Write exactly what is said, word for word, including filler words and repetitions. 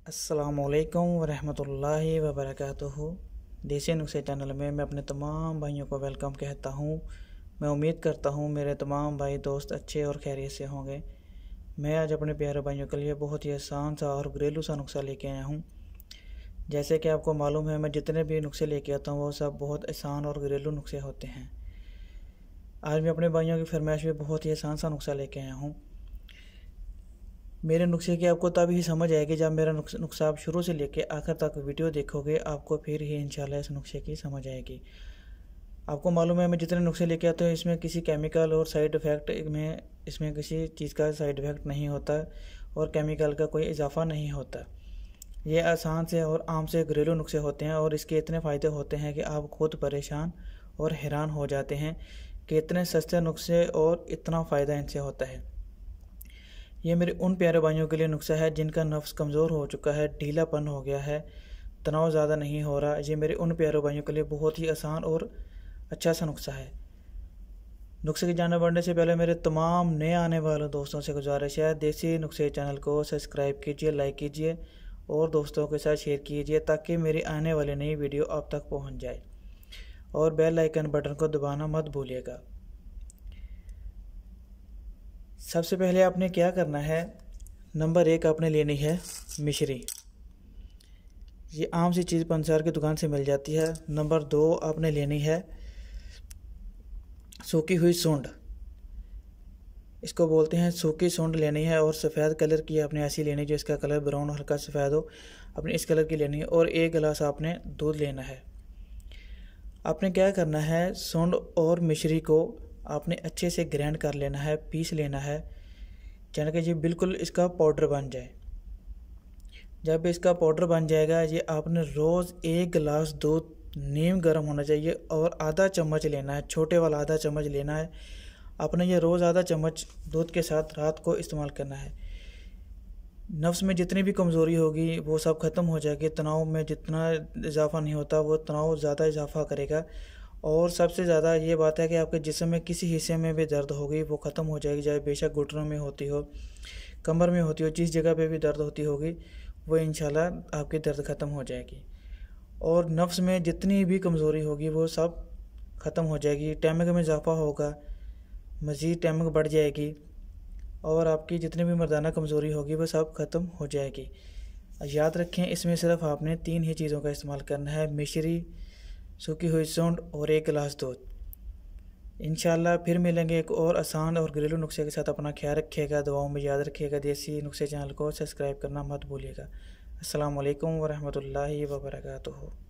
अस्सलामुअलैकुम वरहमतुल्लाहि वबरकातुहू। देसी नुस्खे चैनल में मैं अपने तमाम भाइयों को वेलकम कहता हूँ। मैं उम्मीद करता हूँ मेरे तमाम भाई दोस्त अच्छे और खैरियत से होंगे। मैं आज अपने प्यारे भाइयों के लिए बहुत ही आसान सा और घरेलू सा नुस्खा लेके आया हूँ। जैसे कि आपको मालूम है, मैं जितने भी नुस्खे लेके आता हूँ वो सब बहुत आसान और घरेलू नुस्खे होते हैं। आज मैं अपने भाइयों की फरमाइश में बहुत ही आसान सा नुस्खा लेके आया हूँ। मेरे नुस्खे की आपको तब ही समझ आएगी जब मेरा नुस्खा आप शुरू से लेके आखिर तक वीडियो देखोगे, आपको फिर ही इंशाल्लाह इस नुस्खे की समझ आएगी। आपको मालूम है मैं जितने नुस्खे लेके आता हूँ इसमें किसी केमिकल और साइड इफ़ेक्ट में इसमें किसी चीज़ का साइड इफ़ेक्ट नहीं होता और केमिकल का कोई इजाफा नहीं होता। ये आसान से और आम से घरेलू नुस्खे होते हैं और इसके इतने फ़ायदे होते हैं कि आप खुद परेशान और हैरान हो जाते हैं कि इतने सस्ते नुस्खे और इतना फ़ायदा इनसे होता है। ये मेरे उन प्यारे भाइयों के लिए नुस्खा है जिनका नफ्स कमज़ोर हो चुका है, ढीलापन हो गया है, तनाव ज़्यादा नहीं हो रहा। ये मेरे उन प्यारे भाइयों के लिए बहुत ही आसान और अच्छा सा नुस्खा है। नुस्खे की जाने बढ़ने से पहले मेरे तमाम नए आने वाले दोस्तों से गुजारिश है, देसी नुस्खे चैनल को सब्सक्राइब कीजिए, लाइक कीजिए और दोस्तों के साथ शेयर कीजिए ताकि मेरी आने वाली नई वीडियो आप तक पहुँच जाए। और बेल आइकन बटन को दबाना मत भूलिएगा। सबसे पहले आपने क्या करना है, नंबर एक आपने लेनी है मिश्री। ये आम सी चीज़ पंसार की दुकान से मिल जाती है। नंबर दो आपने लेनी है सूखी हुई सूंड, इसको बोलते हैं सूखी सूंड लेनी है और सफ़ेद कलर की आपने ऐसी लेनी जो इसका कलर ब्राउन हल्का सफ़ेद हो, आपने इस कलर की लेनी है। और एक गिलास आपने दूध लेना है। आपने क्या करना है, सूंड और मिश्री को आपने अच्छे से ग्राइंड कर लेना है, पीस लेना है, यानी कि ये बिल्कुल इसका पाउडर बन जाए। जब इसका पाउडर बन जाएगा, ये आपने रोज़ एक गिलास दूध नीम गर्म होना चाहिए और आधा चम्मच लेना है, छोटे वाला आधा चम्मच लेना है। आपने ये रोज़ आधा चम्मच दूध के साथ रात को इस्तेमाल करना है। नफ्स में जितनी भी कमज़ोरी होगी वो सब ख़त्म हो जाएगी। तनाव में जितना इजाफा नहीं होता वो तनाव ज़्यादा इजाफा करेगा। और सबसे ज़्यादा ये बात है कि आपके जिस्म में किसी हिस्से में भी दर्द होगी वो ख़त्म हो जाएगी, चाहे बेशक घुटनों में होती हो, कमर में होती हो, जिस जगह पे भी दर्द होती होगी वो इंशाल्लाह आपकी दर्द ख़त्म हो जाएगी। और नफ्स में जितनी भी कमज़ोरी होगी वो सब ख़त्म हो जाएगी। टैमिक में इजाफा होगा, मज़ीद टैमिक बढ़ जाएगी और आपकी जितनी भी मर्दाना कमज़ोरी होगी वो सब ख़त्म हो जाएगी। याद रखें, इसमें सिर्फ आपने तीन ही चीज़ों का इस्तेमाल करना है, मिश्री, सूखी हुई सूंड और एक गिलास दूध। इंशाल्लाह फिर मिलेंगे एक और आसान और घरेलू नुस्खे के साथ। अपना ख्याल रखिएगा, दुआओं में याद रखिएगा। देसी नुस्खे चैनल को सब्सक्राइब करना मत भूलिएगा। अस्सलाम वालेकुम वरहमतुल्लाहि वबरकातुहू।